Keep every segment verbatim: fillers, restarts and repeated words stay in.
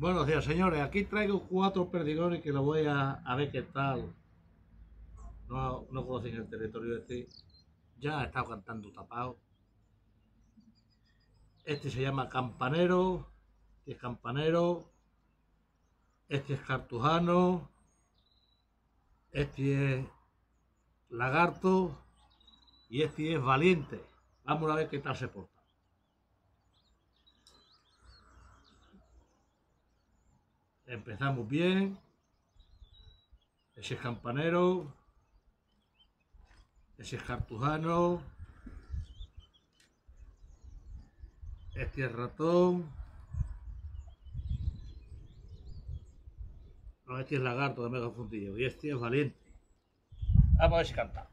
Buenos días, señores. Aquí traigo cuatro perdigones que lo voy a, a ver qué tal. No, no conocen el territorio este. Ya he estado cantando tapado. Este se llama Campanero. Este es Campanero. Este es Cartujano. Este es Lagarto. Y este es Valiente. Vamos a ver qué tal se porta. Empezamos bien. Ese es Campanero. Ese es Cartujano. Este es Ratón. No, este es Lagarto, de Mega Fundillo. Y este es Valiente. Vamos a ver si canta.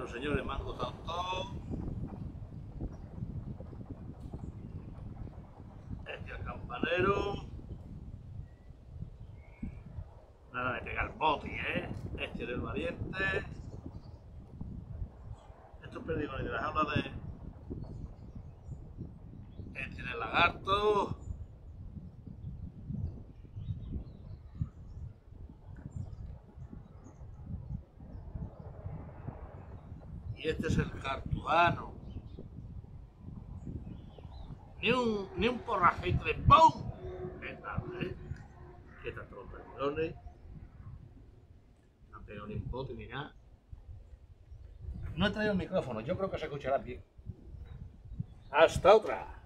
señores, me han gustado todos. Este el campanero. Nada de pegar boti, ¿eh? Este del valiente. Estos perdigones de las aulas de... Este del lagarto. Y este es el cartujano. Ni un, ni un porrajito de ¡pum! Es nada, ¿eh? Que están todos los perdigones. No han pegado ni un bote ni nada. No he traído el micrófono, yo creo que se escuchará bien. Hasta otra.